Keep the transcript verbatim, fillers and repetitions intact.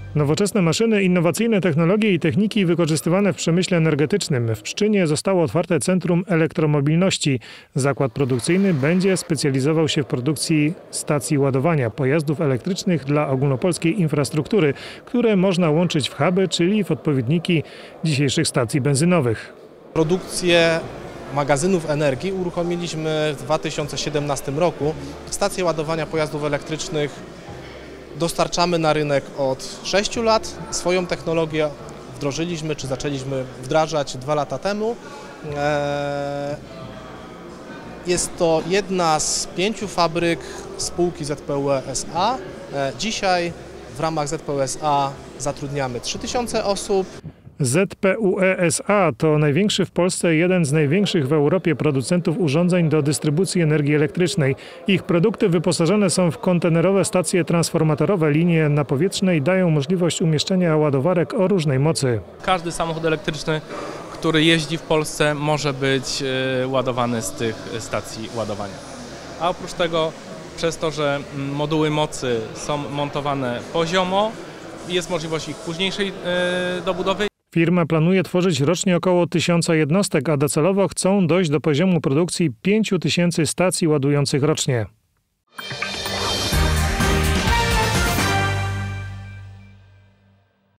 Nowoczesne maszyny, innowacyjne technologie i techniki wykorzystywane w przemyśle energetycznym. W Pszczynie zostało otwarte Centrum Elektromobilności. Zakład produkcyjny będzie specjalizował się w produkcji stacji ładowania pojazdów elektrycznych dla ogólnopolskiej infrastruktury, które można łączyć w huby, czyli w odpowiedniki dzisiejszych stacji benzynowych. Produkcję magazynów energii uruchomiliśmy w dwa tysiące siedemnastym roku. Stacje ładowania pojazdów elektrycznych dostarczamy na rynek od sześciu lat. Swoją technologię wdrożyliśmy czy zaczęliśmy wdrażać dwa lata temu. Jest to jedna z pięciu fabryk spółki Z P U E S A. Dzisiaj w ramach Z P U E S A zatrudniamy trzy tysiące osób. Z P U E S A to największy w Polsce, jeden z największych w Europie producentów urządzeń do dystrybucji energii elektrycznej. Ich produkty wyposażone są w kontenerowe stacje transformatorowe. Linie napowietrzne i dają możliwość umieszczenia ładowarek o różnej mocy. Każdy samochód elektryczny, który jeździ w Polsce, może być ładowany z tych stacji ładowania. A oprócz tego, przez to, że moduły mocy są montowane poziomo, jest możliwość ich późniejszej dobudowy. Firma planuje tworzyć rocznie około tysiąca jednostek, a docelowo chcą dojść do poziomu produkcji pięciu tysięcy stacji ładujących rocznie.